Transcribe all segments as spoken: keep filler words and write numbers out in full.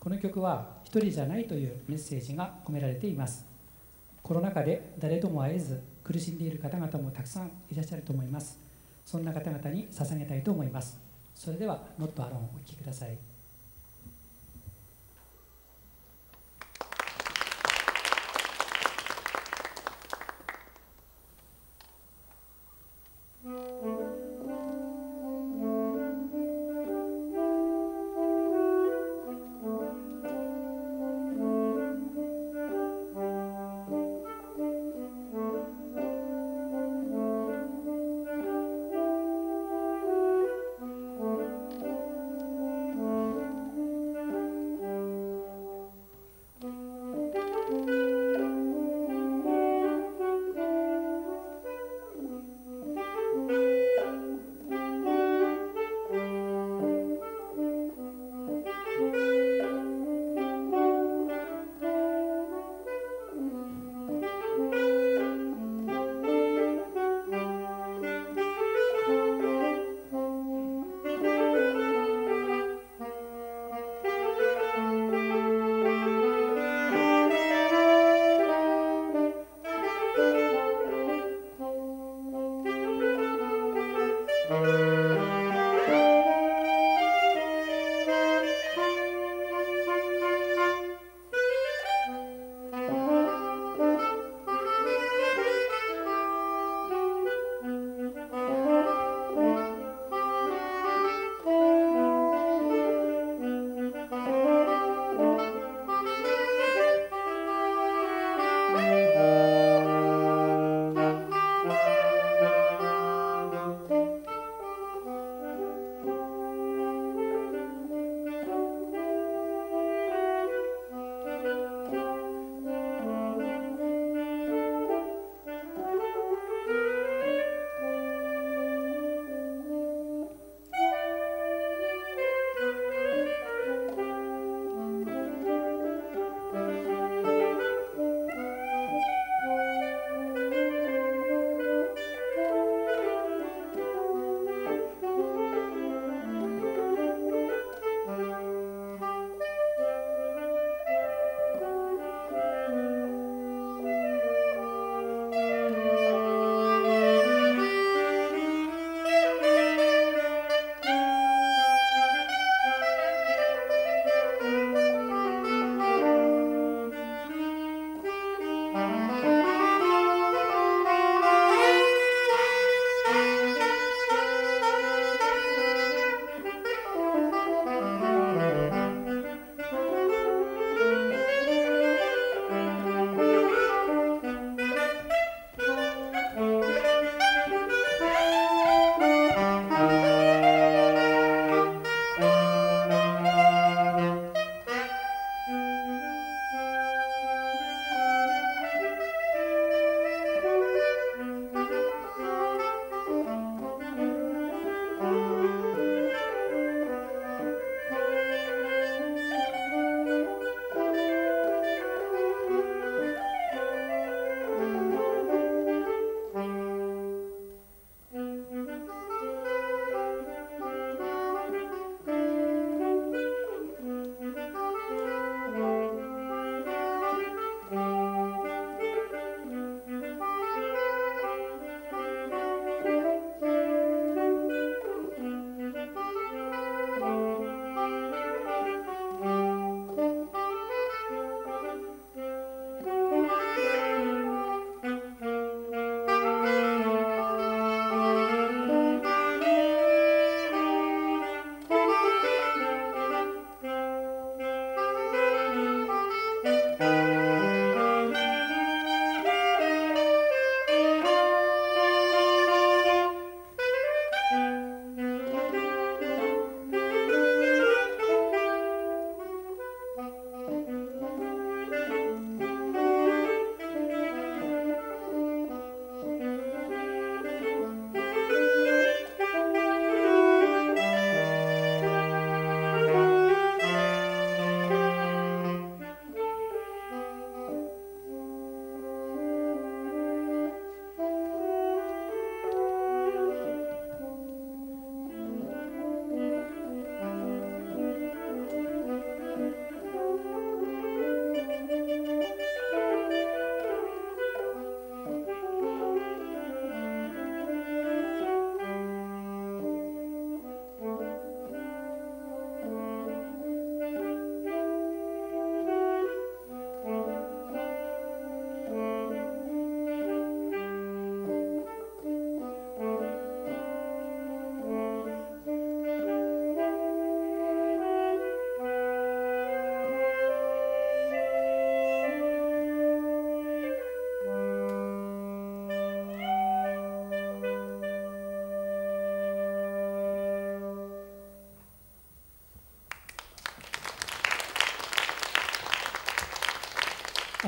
この曲は一人じゃないというメッセージが込められています。コロナ禍で誰とも会えず苦しんでいる方々もたくさんいらっしゃると思います。そんな方々に捧げたいと思います。それではノットアローンお聴きください。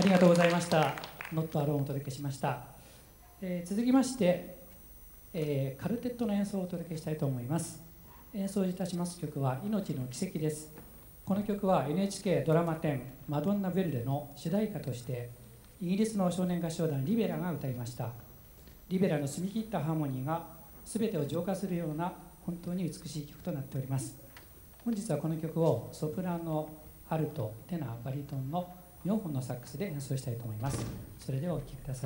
りがとうございました。ノットアローンをお届けしました。えー、続きまして、えー、カルテットの演奏をお届けしたいと思います。演奏いたします曲は命の奇跡です。この曲は エヌエイチケー ドラマテンマドンナ・ベルデの主題歌としてイギリスの少年合唱団リベラが歌いました。リベラの澄み切ったハーモニーが全てを浄化するような本当に美しい曲となっております。本日はこの曲をソプラノ、アルト、テナー、バリトンのよんほんのサックスで演奏したいと思います。それではお聴きください。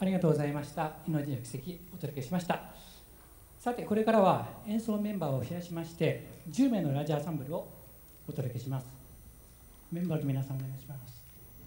ありがとうございました。命の奇跡お届けしました。さてこれからは演奏メンバーを増やしましてじゅうめいのラジオアンサンブルをお届けします。メンバーの皆さんお願いします。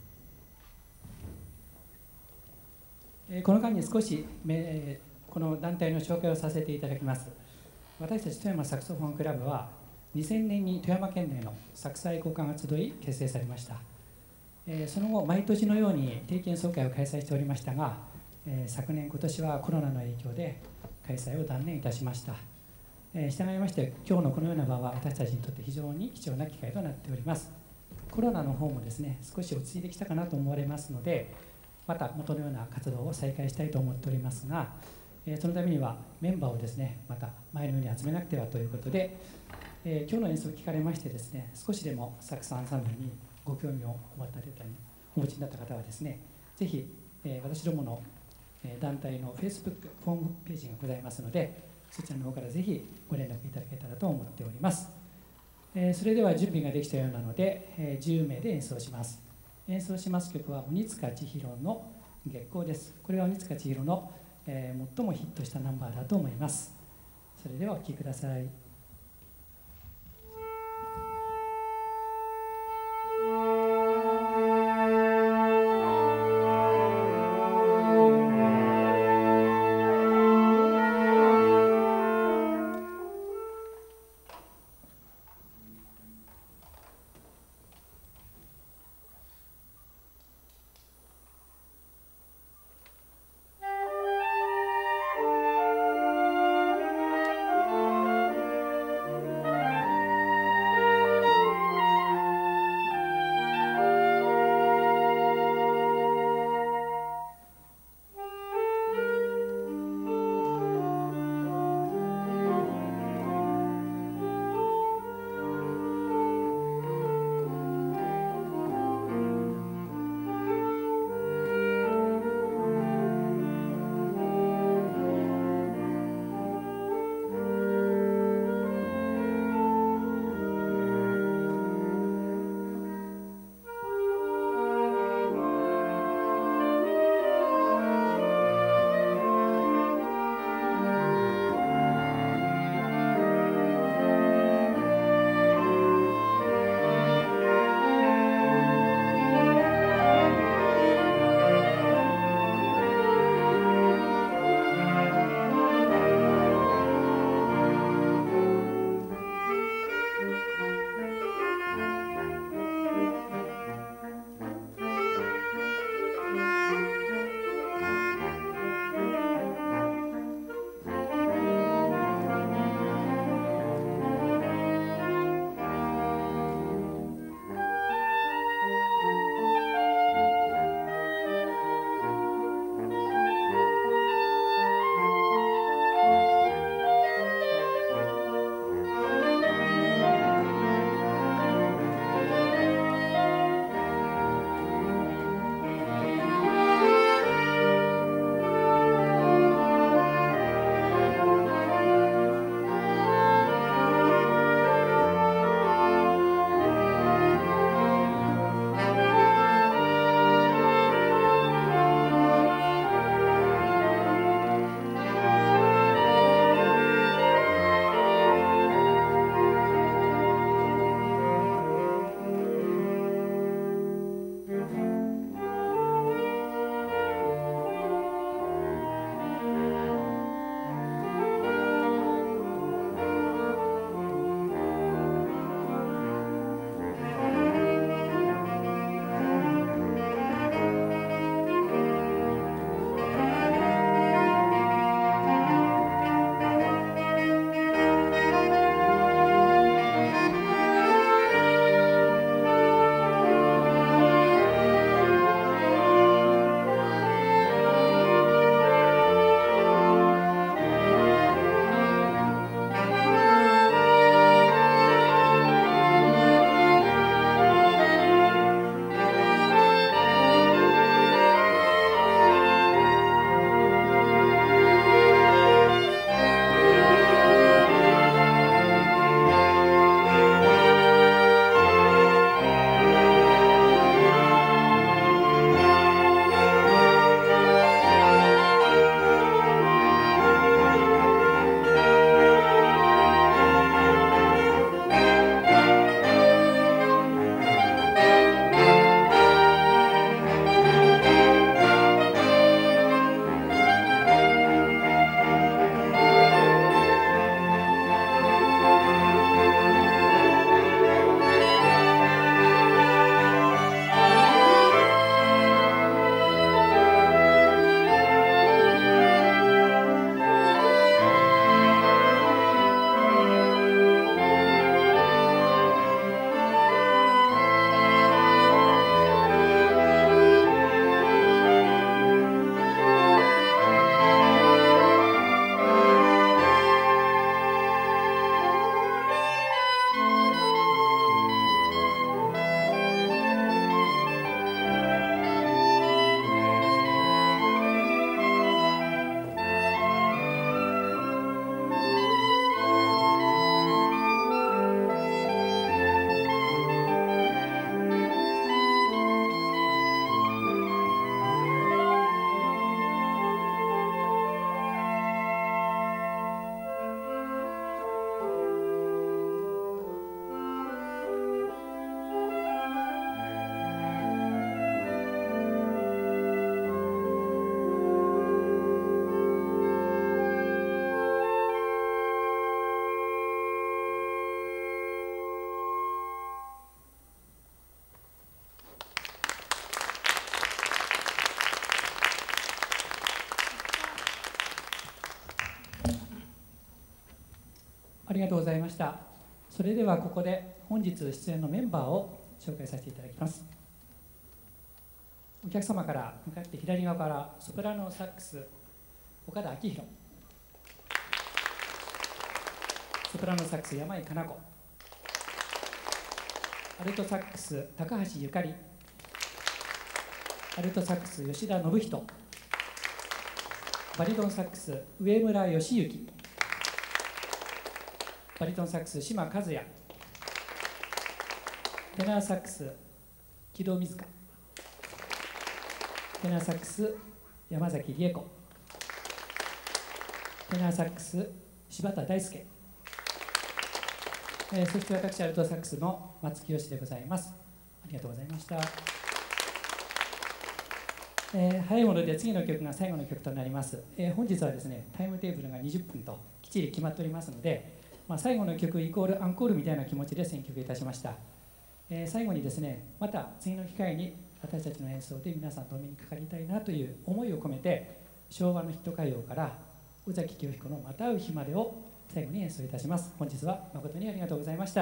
えー、この間に少しめこの団体の紹介をさせていただきます。私たち富山サクソフォンクラブはにせんねんに富山県内のサクス愛好家が集い結成されました。えー、その後毎年のように定期演奏会を開催しておりましたが、えー、昨年今年はコロナの影響で開催を断念いたしました。えー、従いまして今日のこのような場は私たちにとって非常に貴重な機会となっております。コロナの方もですね少し落ち着いてきたかなと思われますのでまた元のような活動を再開したいと思っておりますが、えー、そのためにはメンバーをですねまた前のように集めなくてはということで、えー、今日の演奏を聞かれましてですね少しでもサクスアンサンブルにご興味をお持ちになった方はですねぜひ、えー、私どもの団体の Facebook ホームページがございますのでそちらの方からぜひご連絡いただけたらと思っております。えー、それでは準備ができたようなので、えー、じゅうめいで演奏します。演奏します曲は鬼塚千尋の月光です。これは鬼塚千尋の、えー、最もヒットしたナンバーだと思います。それではお聴きください。 ありがとうございました。それではここで本日出演のメンバーを紹介させていただきます。お客様から向かって左側からソプラノサックス岡田明宏、ソプラノサックス山井加奈子、アルトサックス高橋ゆかり、アルトサックス吉田信人、バリトンサックス上村義行、バリトンサックス島和也、テナーサックス木戸瑞香、テナーサックス山崎理恵子、テナーサックス柴田大輔、えー、そして私アルトサックスの松木義でございます。ありがとうございました。えー、早いもので次の曲が最後の曲となります。えー、本日はですねタイムテーブルがにじゅっぷんときっちり決まっておりますので、まあ、最後の曲イコールアンコールみたいな気持ちで選曲いたしました。えー、最後にですねまた次の機会に私たちの演奏で皆さんとお目にかかりたいなという思いを込めて、昭和のヒット歌謡から尾崎清彦の「また会う日まで」を最後に演奏いたします。本日は誠にありがとうございました。